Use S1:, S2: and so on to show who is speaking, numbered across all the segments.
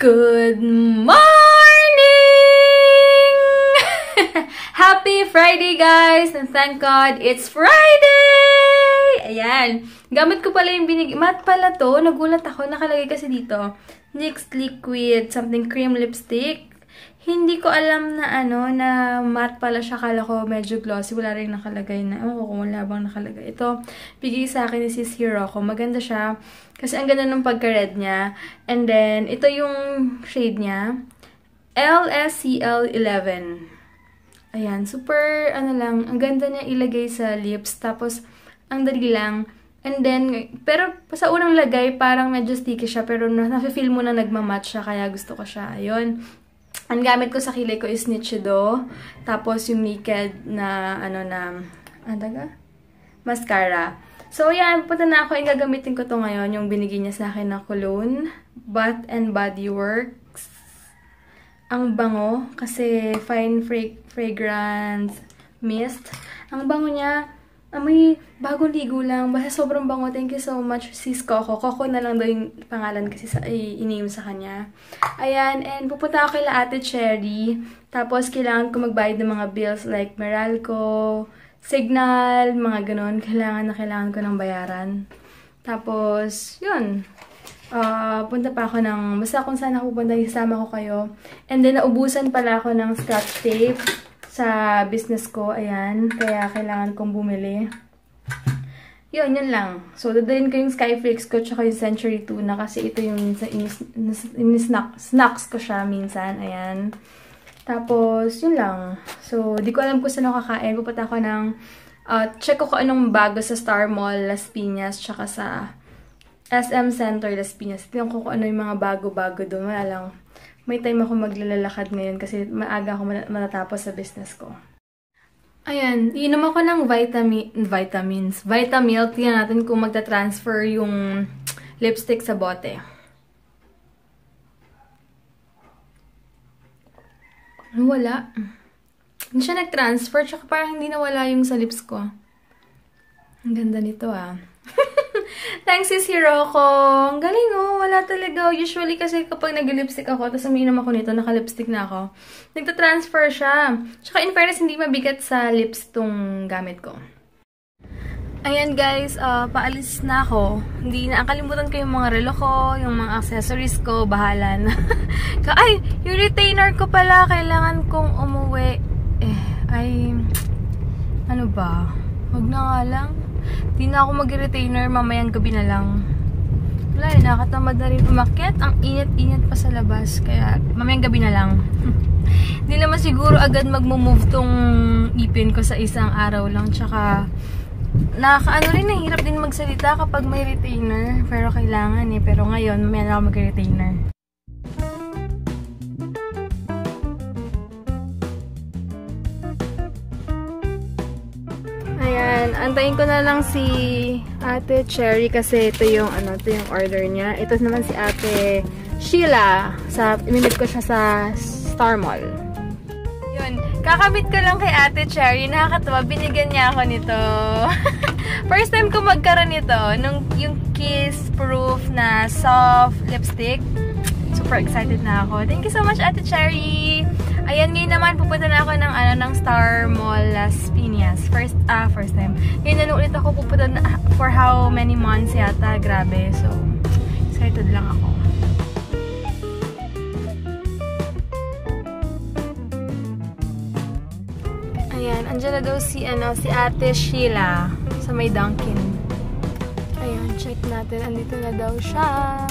S1: Good morning! Happy Friday, guys! And thank God, it's Friday! Ayan. Gamit ko pala yung matte pala to. Nagulat ako. Nakalagay kasi dito. NYX Liquid something cream lipstick. Hindi ko alam na na matte pala siya. Kala ko medyo glossy. Wala rin nakalagay na. Ewan ko kung wala bang nakalagay. Ito, bigay sa akin ni Sis Hiroko. Maganda siya. Kasi ang ganda ng pagka-red niya. And then, ito yung shade niya. LSCL11. Ayan. Super, lang. Ang ganda niya ilagay sa lips. Tapos, ang dali lang. And then, pero sa unang lagay, parang medyo sticky siya. Pero nafe-feel mo na nagmamatch siya. Kaya gusto ko siya. Ayun. Ang gamit ko sa kilay ko is Nichido. Tapos yung Naked na, mascara. So, yan. Punta na ako. Yung gagamitin ko to ngayon. Yung binigay niya sa akin na cologne. Bath and Body Works. Ang bango. Kasi fine fragrance mist. Ang bango niya. May bagong ligo lang. Basta sobrang bango. Thank you so much, Sis Coco. Coco na lang daw yung pangalan kasi i-name sa kanya. Ayan. And pupunta ako kay Ate Cherry. Tapos, kailangan ko magbayad ng mga bills like Meralco, Signal, mga ganon. Kailangan ko ng bayaran. Tapos, yun. Punta pa ako ng, basta kung saan ako punta, isama ko kayo. And then, naubusan pala ako ng scotch tape sa business ko. Ayan. Kaya, kailangan kong bumili. Yun lang. So, dadalhin ko yung Skyflakes ko tsaka yung Century Tuna kasi ito yung snacks ko siya minsan. Ayan. Tapos, yun lang. So, di ko alam kung saan ako kakain. Pupunta ako ng, check ko kung anong bago sa Star Mall, Las Piñas, tsaka sa SM Center, Las Piñas. Tingnan ko kung ano yung mga bago-bago doon. Wala lang. May time ako maglalakad ngayon kasi maaga ako matatapos sa business ko. Ayan, iinom ako ng vitamins. Vitamilk, tingnan natin kung magta-transfer yung lipstick sa bote. Wala. Hindi siya nag-transfer, tsaka parang hindi nawala yung sa lips ko. Ang ganda nito Thanks, Sis Hiroko. Ang galing wala talaga. Usually kasi kapag nag-lipstick ako, tapos umiinom ako nito, naka-lipstick na ako, nagta-transfer siya. Tsaka in fairness, hindi mabigat sa lips tong gamit ko. Ayan guys, paalis na ako. Hindi na, kalimutan ko yung mga relo ko, yung mga accessories ko, bahala na. Ay, yung retainer ko pala, kailangan kong umuwi. Ano ba? Huwag na nga lang. Di na ako mag-retainer, mamayang gabi na lang. Wala, nakatamad na rin umakyat. Ang init-init pa sa labas, kaya mamayang gabi na lang. Di naman siguro agad mag-move tong ipin ko sa isang araw lang, tsaka hirap din magsalita kapag may retainer. Pero kailangan pero ngayon, mamaya na ako mag-retainer. Ayan, antayin ko na lang si Ate Cherry kasi ito yung order niya. Ito naman si Ate Sheila. Imimit ko siya sa Star Mall. Yun, kakabit ko lang kay Ate Cherry. Nakakatawa, binigyan niya ako nito. First time ko magkaroon nito, yung Kiss Proof na soft lipstick. Super excited na ako. Thank you so much, Ate Cherry! Ayan, ngayon naman, pupunta na ako ng Star Mall Las Piñas. First time. Ngayon na ulit ako pupunta na for how many months yata. Grabe. So, excited lang ako. Ayan, andyan na daw si Ate Sheila sa may Dunkin. Ayan, check natin. Andito na daw siya.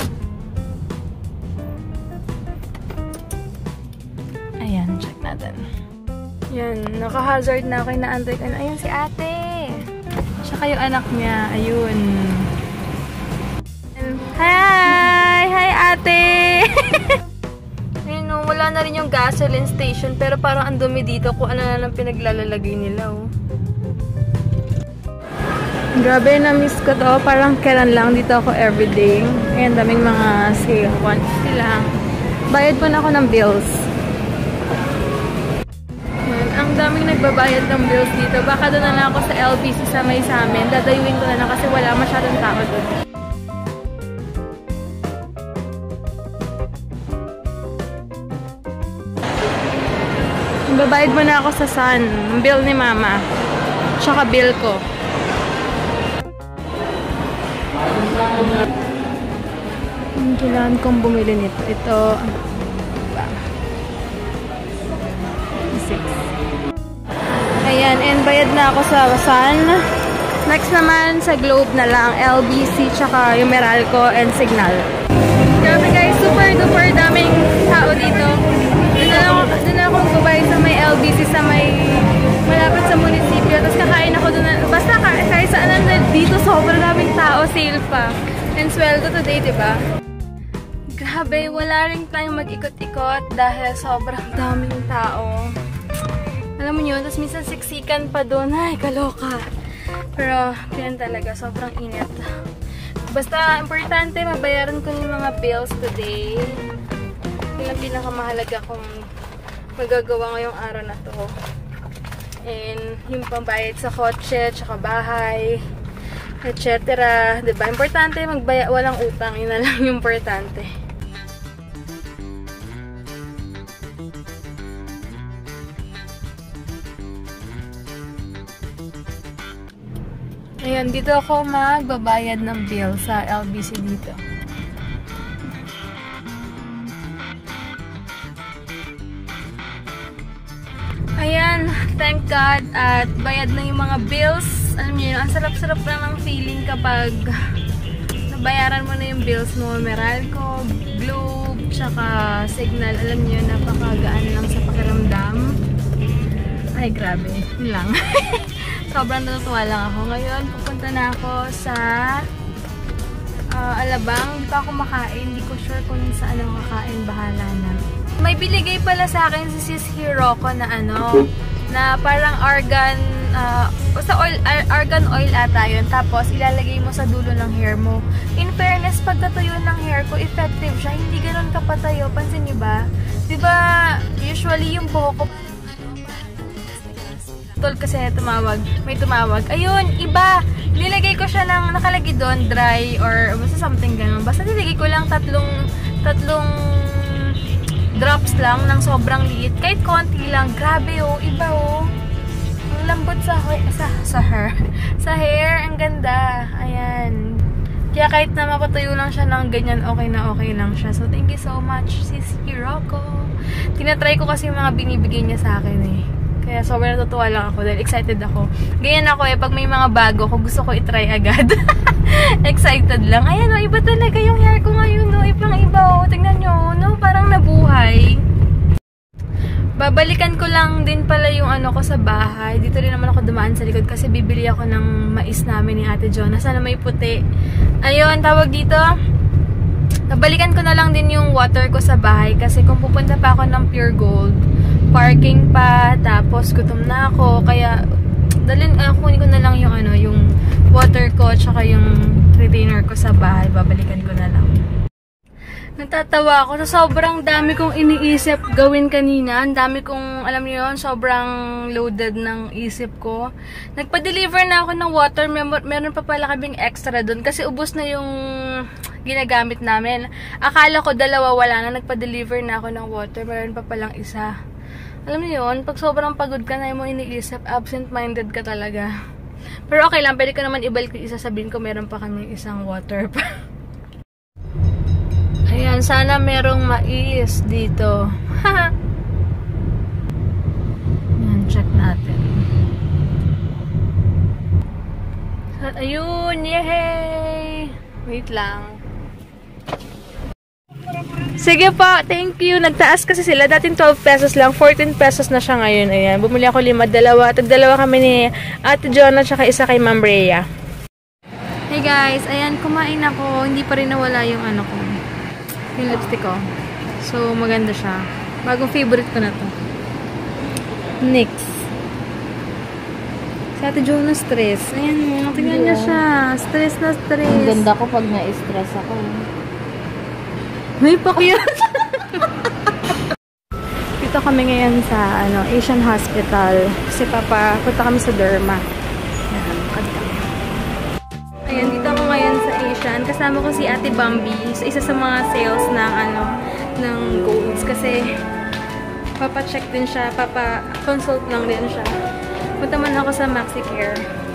S1: Ayan, check natin. Ayan, naka-hazard na ako. Inaantay ko na. Ayan si ate. Tsaka yung anak niya. Ayun. Hi! Hi, ate! Ayun, wala na rin yung gasoline station. Pero parang ang dumi dito kung ano na lang pinaglalalagay nila. Grabe, na-miss ko to. Parang kailan lang dito ako everyday. Ayan, daming mga sale. 150 lang. Bayad po na ako ng bills. Ang daming nagbabayad ng bills dito. Baka doon na lang ako sa LBC sa may sa amin. Dadayuin ko na lang kasi wala masyadong tao doon. Babayad mo na ako sa Sun. Bill ni Mama. Tsaka bill ko. Kailangan kong bumili nito. Ito. 6. Ayan. And bayad na ako sa Sun. Next naman sa Globe na lang. LBC tsaka yung Meralco and Signal. Grabe guys. Super duper daming tao dito. Doon ako magbabayad sa may LBC sa may malapit sa munisipyo. Tapos kakain ako doon. Basta kahit saan na dito sobrang daming tao. Sale pa. And sweldo today, diba? Grabe, wala rin tayong mag-ikot-ikot dahil sobrang daming tao. Alam mo yun, tapos minsan siksikan pa doon. Ay, kaloka. Pero, yan talaga, sobrang init. Basta, importante, mabayaran ko yung mga bills today. Yun ang pinakamahalaga kong magagawa ngayong araw na to. And, yung pambayad sa kotse, tsaka bahay, etc. Diba? Importante, walang utang. Yun na lang yung importante. Ayan, dito ako magbabayad ng bill sa LBC dito. Ayan, thank God at bayad na yung mga bills. Alam niyo, ang sarap-sarap lang ng feeling kapag nabayaran mo na yung bills mo. Meralco, Globe, tsaka Signal. Alam niyo, napakagaan lang sa pakiramdam. Ay, grabe. Yun lang. Sobrang natutuwa lang ako. Ngayon, pupunta na ako sa Alabang. Hindi pa ako makain. Hindi ko sure kung saan ako kakain. Bahala na. May biligay pala sa akin si Sis Hiroko na na parang argan oil ata yun. Tapos, ilalagay mo sa dulo ng hair mo. In fairness, pagkatuyo ng hair ko, effective siya. Hindi ganun kapatayo. Pansin niyo ba? Diba, usually yung buhok ko kasi may tumawag. Ayun, iba. Nilagay ko siya ng nakalagay doon, dry or basta something ganun. Basta nilagay ko lang tatlong drops lang ng sobrang liit. Kahit konti lang. Grabe oh, iba oh. Ang lambot sa hair. Sa hair, ang ganda. Ayan. Kaya kahit na mapatuyo lang siya ng ganyan, okay lang siya. So, thank you so much, Sis Hiroko. Tinatry ko kasi yung mga binibigay niya sa akin eh. Kaya sobrang natutuwa lang ako dahil excited ako. Ganyan ako eh, pag may mga bago ko, gusto ko itry agad. Excited lang. Ayan o, iba talaga yung hair ko ngayon o. Ibang iba o. Tingnan nyo, no? Parang nabuhay. Babalikan ko lang din pala yung ko sa bahay. Dito rin naman ako dumaan sa likod kasi bibili ako ng mais namin ni Ate Jonah. Sana may puti. Ayun, tawag dito. Babalikan ko na lang din yung water ko sa bahay kasi kung pupunta pa ako ng Pure Gold, parking pa, tapos gutom na ako, kaya kunin ko na lang yung yung water ko tsaka yung retainer ko sa bahay, babalikan ko na lang. Natatawa ako sa sobrang dami kong iniisip gawin kanina. Ang dami kong, alam niyo yun, sobrang loaded ng isip ko. Nagpa-deliver na ako ng water, meron pa pala kaming extra dun kasi ubos na yung ginagamit namin. Akala ko dalawa, wala na, nagpa-deliver na ako ng water, meron pa palang isa. Alam niyo yun, pag sobrang pagod ka na mo iniisip, absent-minded ka talaga. Pero okay lang, pwede ko naman ibalik yung isa, sabihin ko meron pa kami isang water pa. Ayan, sana merong mais dito. Ayan, check natin. Ayun, yehey! Wait lang. Sige po, thank you. Nagtaas kasi sila. Dating 12 pesos lang. 14 pesos na siya ngayon. Ayan. Bumili ako 5, 2. Tag-2 kami ni Ate Jonah tsaka isa kay Ma'am Rhea. Hey guys, ayan. Kumain ako. Hindi pa rin nawala yung ko. Yung lipstick ko. So, maganda siya. Bagong favorite ko na to. NYX. Si Ate Jonah stress. Ayan. Tingnan niya siya. Stress na stress.
S2: Ang ganda ko pag na-stress ako.
S1: May pakyat. Dito kami ngayon sa Asian Hospital. Kasi punta kami sa Derma. Ayan, dito ako ngayon sa Asian. Kasama ko si Ate Bambi sa isa sa mga sales ng ng Golds. Kasi Papa-check din siya. Papa-consult lang din siya. Punta man ako sa MaxiCare.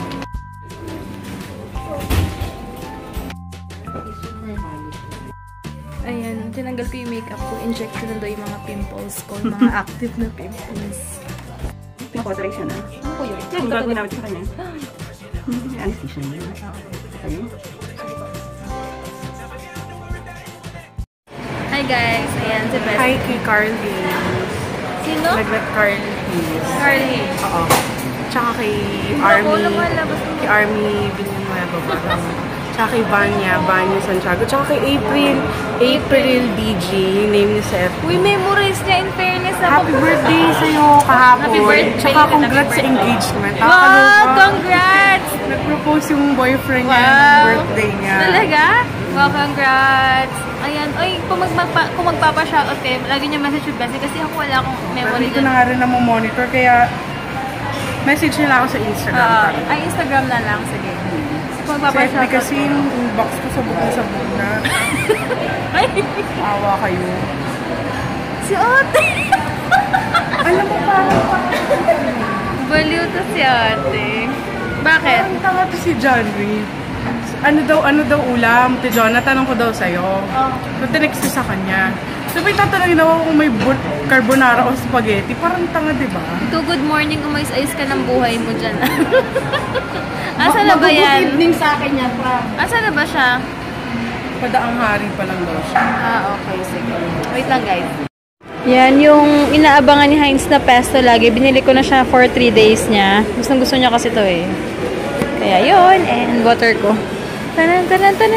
S1: Ayan, tinanggal ko yung makeup ko. Inject ko na daw yung mga pimples ko. Yung mga active na pimples.
S3: Pinakotoray siya na.
S1: Ano po yun?
S3: Yung gagawin namin sa kanya. Anesthesia niya. Okay.
S1: Hi guys! Ayan, si Beth.
S4: Hi kay Carly.
S1: Sino?
S4: Carly.
S1: Carly.
S4: Oo. Tsaka kay Kay Army Villanueva. Tsaka kay Vanya Santiago. Tsaka kay April BG. Yung name niya sa FB.
S1: Uy, memorize niya in fairness.
S4: Happy birthday sa'yo kahapon.
S1: Happy birthday.
S4: Tsaka congrats sa engagement.
S1: Wow! Congrats!
S4: Nag-propose yung boyfriend niya
S1: Wow.
S4: ng birthday niya.
S1: Talaga? Wow, congrats! Ayan, oy, kung magpapa-shoutout kayo, lagi niya message yung Bessie kasi ako wala akong
S4: Pero
S1: memory
S4: hindi ko na nga rin na monitor kaya message nila ako sa Instagram.
S1: ay, Instagram na lang. Sige. Kung
S4: Sa FB
S1: magpapa-shoutout.
S4: kasi yung inbox ko sabog na.
S1: Ay,
S4: Awa kayo.
S1: si Ate!
S4: Alam mo parang
S1: Baliw to si Ate. Bakit?
S4: parang tanga to si John Reed. Ano daw ulam? Ti John, natanong ko daw sa'yo.
S1: Oh.
S4: So, tinext ko sa kanya. So, may tatanungin daw ako kung may carbonara o spaghetti. Parang tanga, di ba?
S1: Ito, good morning. Umayos-ayos ka ng buhay mo dyan. Asa na ba yan?
S3: Good evening sa akin yan, pa.
S1: Asa na ba siya?
S4: Padaang hari pa lang daw siya.
S1: Okay. Sige. Wait lang, guys. Yan, yung inaabangan ni Heinz na pesto lagi. Binili ko na siya for 3 days niya. Gusto niya kasi to eh. Kaya yun. And water ko. Tanan.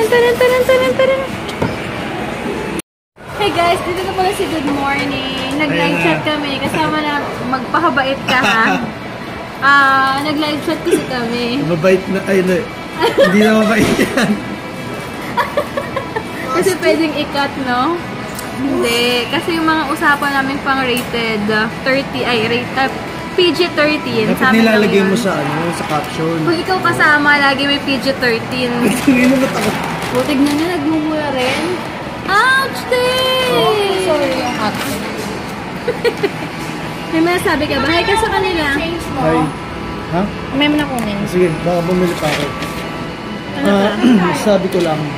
S1: Hey guys, dito na pala si Good Morning. Nag-live chat kami. Kasama na magpahabait ka ha. Nag-live chat kasi kami.
S5: Mabait na, hindi na mabait yan.
S1: Kasi pwedeng i-cut, no? Hindi. Kasi yung mga usapan namin pang rated 30, PG-13.
S5: Dapat nilalagay mo sa caption.
S1: Kung ikaw kasama, lagi may PG-13.
S5: Tingin mo ako.
S1: Butig na niya, nagmumula rin. Ouch, day!
S2: Sorry yung ate.
S1: May masabi ka ba? Hi ka sa kanila.
S5: Hi. Ha?
S2: May mo na kunin.
S5: Sige, baka bumili pa ako. Sabi ko lang.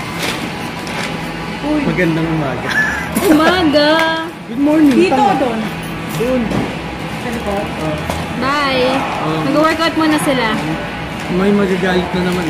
S5: Magandang umaga.
S1: Umaga!
S5: Good morning.
S4: Dito o doon?
S5: Doon.
S1: Bye! Nag-workout muna sila.
S5: May magagalit na naman.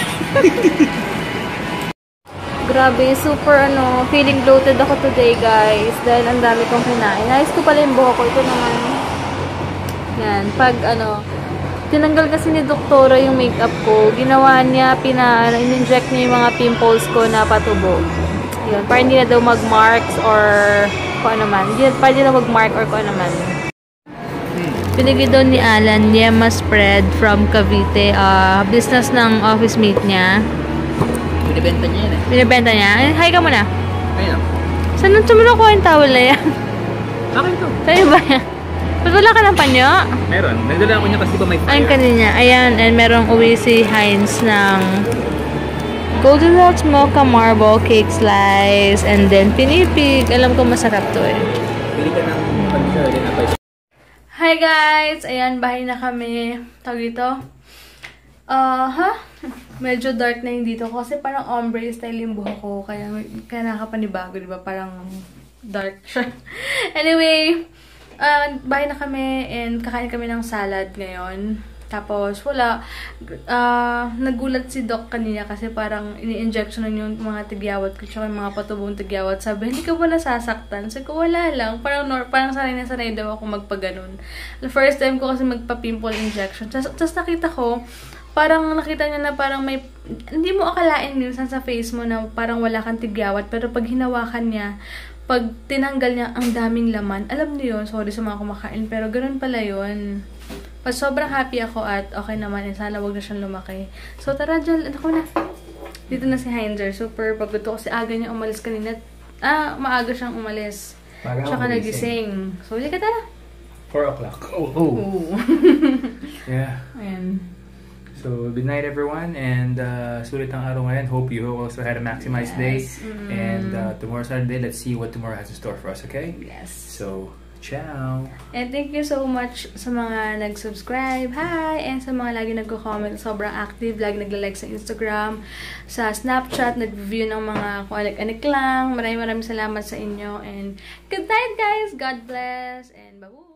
S1: Grabe, super feeling bloated ako today guys. Dahil ang dami kong kinain. Nais ko pala yung buhok ko. Ito naman. Yan, pag tinanggal kasi ni doktora yung makeup ko. Ginawa niya, in-inject niya yung mga pimples ko na patubo. Yun, para hindi na daw mag-marks or kung ano man. Para hindi na mag-mark or kung ano man. Pinili daw ni Alan, Yema Spread from Cavite. Business ng office mate niya.
S3: Binibenta niya yan eh.
S1: Binibenta niya? Hi ka muna.
S3: Ayun.
S1: Saan nang sumulo ko yung towel na yan?
S3: Akin to.
S1: Sa'yo ba yan? Ba't wala ka ng panyo?
S3: Meron. Nagdala ako niya kasi ba may
S1: Ayun kanina. Ayan, and merong uwi si Heinz ng Golden Rocks Mocha Marble Cake Slice and then pinipig. Alam ko masarap to eh.
S3: Pili ka ng pag-sir din na pa.
S1: Hi guys! Ayan, bahay na kami. Tawag dito. Medyo dark na yung dito kasi parang ombre style yung buhok ko. Kaya nakakapanibago, di ba? Parang dark siya. Anyway, bahay na kami and kakain kami ng salad ngayon. Tapos, wala. Nagulat si Doc kanina kasi parang ini-injectionan yung mga tigyawat ko tsaka yung mga patubong tigyawat. Sabi, hindi ka ba nasasaktan? Sabi ko, wala lang. Parang sanay na sanay daw ako magpaganon. The first time ko kasi magpa-pimple injection. Tapos nakita ko, parang nakita niya na parang may, hindi mo akalain minsan sa face mo na parang wala kang tigyawat. Pero pag hinawakan niya, pag tinanggal niya, ang daming laman. Alam niyo yun, sorry sa mga kumakain, pero ganun pala yun. But sobrang happy ako at okay naman. And sana wag na siyang lumaki. So tara dyan. Ako na. Dito na si Heinzer. Super pagod ko. Kasi aga niya umalis kanina. Maaga siyang umalis. Tsaka nagising. So, ka tara.
S6: 4 o'clock.
S1: Oo.
S6: Yeah.
S1: Ayan.
S6: So, good night everyone. And sulit ang araw ngayon. Hope you also had a maximized day. And tomorrow's our day. Let's see what tomorrow has in store for us, okay?
S1: Yes.
S6: So, Ciao!
S1: And thank you so much sa mga nag-subscribe. Hi! And sa mga lagi nagko-comment. Sobrang active. Lagi nagla-like sa Instagram. Sa Snapchat. Nag-review ng mga kung anik-anik lang. Maraming salamat sa inyo. And good night, guys! God bless! And bye!